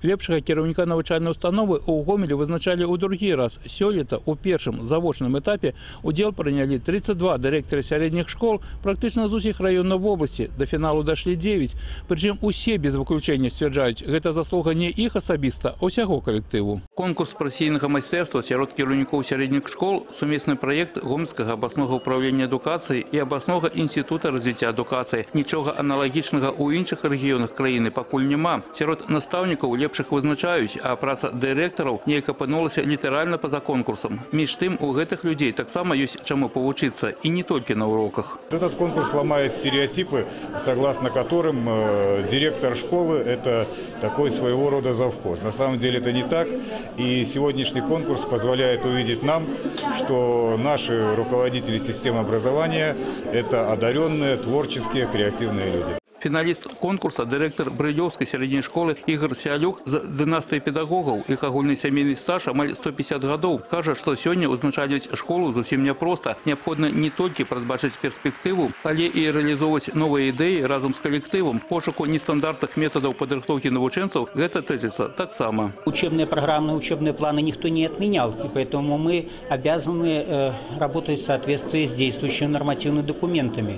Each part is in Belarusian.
Лепшага кіраўніка навучальнай установы ў Гомелі вызначалі ў другі раз. Сёлета ў першым завочным этапе удзел прынялі 32 дырэктары сярэдніх школ практычна з усіх раёнаў вобласці. Да фіналу дашлі 9. Прычым усе без выключэння сцвярджаюць, гэта заслуга не іх асабіста, а ўсяго калектыву. Конкурс прафесійнага майстэрства сярод кіраўнікоў сярэдніх школ – сумесны праект Гомельскага абласнога ўправлення адукацыі і абласнога інстытута развіцця адукацыі. Нічога аналагічнага ў іншых рэгіёнах краіны пакуль няма. Сярод настаўнікаў лепшых вызначаюць, а праца дырэктараў неяк апынулася літаральна па-за конкурсам. Між тым, у гэтых людзей таксама ёсць чаму павучыцца, і не толькі на уроках. Этот конкурс ломает стереотипы, согласно которым директор школы – это такой своего рода завхоз. На самом деле это не так. И сегодняшний конкурс позволяет увидеть нам, что наши руководители системы образования – это одаренные, творческие, креативные люди. Фіналіст конкурса, дырэктар Брылёўскай сярэдняй школы Ігор Сялюк з дынастыі педагогаў, іх агульны сямейны стаж амаль 150 гадоў, кажа, што сёння узначальваць школу зусім няпроста. Неабходна не толькі прадбачыць перспектыву, але і рэалізоўваць новыя ідэі разам з калектывам. Пошуку нестандартных методаў падрыхтоўкі навучэнцаў гэта тычыцца таксама. Учебные программы, учебные планы никто не отменял, и поэтому мы обязаны работать в соответствии с действующими нормативными документами.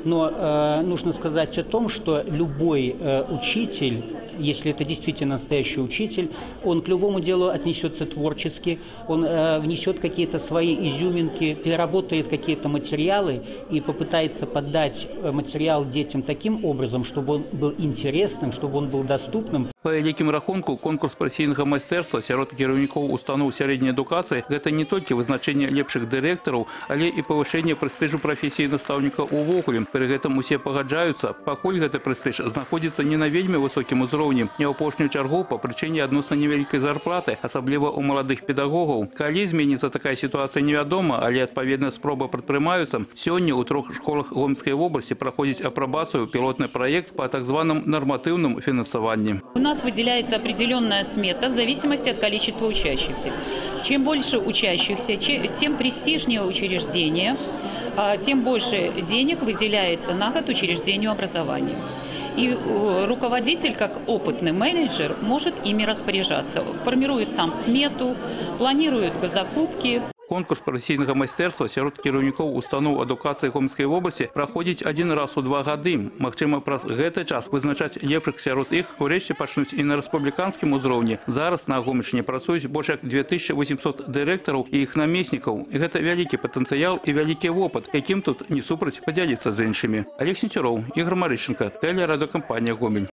Но нужно сказать о том, что любой учитель, если это действительно настоящий учитель, он к любому делу отнесется творчески, он внесет какие-то свои изюминки, переработает какие-то материалы и попытается подать материал детям таким образом, чтобы он был интересным, чтобы он был доступным. Па вялікім рахунку, конкурс прафесійнага майстэрства сярод кіраўнікоў устаноў сярэдняй адукацыі – гэта не толькі вызначэнне лепшых дырэктараў, але і павышэнне прэстыжу прафесіі настаўніка ўвогуле. Пры гэтым усе пагаджаюцца, пакуль гэты прэстыж знаходзіцца не на вельмі высокім узроўні, не ў апошнюю чаргу па прычыне адносна невялікай зарплаты, асабліва ў маладых педагогаў. Калі зменіцца такая сітуацыя, невядома, але адпаведна спробы прадпрымаюцца. Сёння ў 3 школах Гомельскай вобласці праходзіць апрабацыю пілотны праект па так званым норматыўным фінансаванні. У нас выделяется определенная смета в зависимости от количества учащихся. Чем больше учащихся, тем престижнее учреждение, тем больше денег выделяется на год учреждению образования. И руководитель, как опытный менеджер, может ими распоряжаться. Формирует сам смету, планирует закупки. Конкурс прафесійнага майстэрства сярод кіраўнікоў устаноў адукацыі Гомельскай вобласці праходзіць один раз у 2 гады. Магчыма, праз гэты час вызначаць лепшых сярод іх урэшце пачнуць і на рэспубліканскім узроўні. Зараз на Гомельшчыне працуюць больш як 2800 дырэктараў і іх намеснікаў. І гэта вялікі патэнцыял і вялікі вопыт, якім тут не супраць падзяліцца з іншымі. Олег Сенцюроў, Ігор Марышченко, тэлерадыёкампанія Гомель.